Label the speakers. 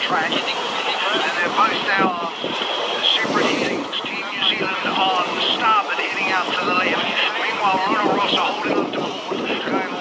Speaker 1: track. And they're both now superheating. Team New Zealand on the starboard heading out to the left. Meanwhile, Rona Rossa holding up to port, going